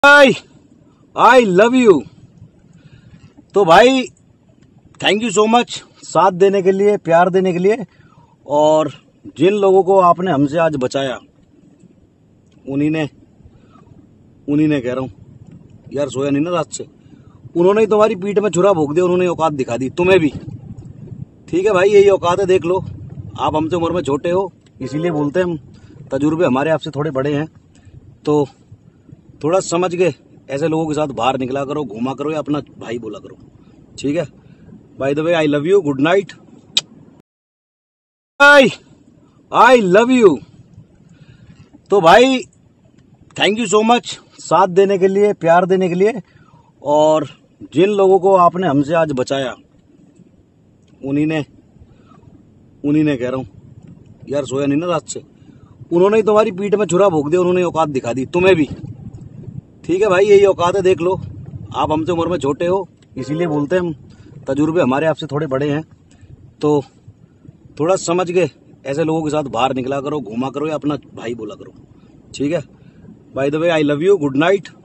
I love you. तो भाई thank you so much साथ देने के लिए, प्यार देने के लिए। और जिन लोगों को आपने हमसे आज बचाया उन्हीं ने कह रहा हूं यार, सोया नहीं ना रात से। उन्होंने ही तुम्हारी पीठ में छुरा भोंक दिया, उन्होंने औकात दिखा दी तुम्हें भी। ठीक है भाई, यही औकात है, देख लो। आप हमसे उम्र में छोटे हो, इसीलिए बोलते हैं हम, तजुर्बे हमारे आपसे थोड़े बड़े हैं। तो थोड़ा समझ के ऐसे लोगों के साथ बाहर निकला करो, घूमा करो, या अपना भाई बोला करो। ठीक है, by the way I love you, good night. I love you. तो भाई थैंक यू सो मच साथ देने के लिए, प्यार देने के लिए। और जिन लोगों को आपने हमसे आज बचाया उन्हीं ने कह रहा हूं यार, सोया नहीं ना रात से। उन्होंने ही तुम्हारी पीठ में छुरा भोंक दिया, उन्होंने औकात दिखा दी तुम्हें भी। ठीक है भाई, यही औकात है, देख लो। आप हमसे उम्र में छोटे हो, इसीलिए बोलते हैं हम, तजुर्बे हमारे आपसे थोड़े बड़े हैं। तो थोड़ा समझ के ऐसे लोगों के साथ बाहर निकला करो, घूमा करो, या अपना भाई बोला करो। ठीक है, by the way I love you, good night.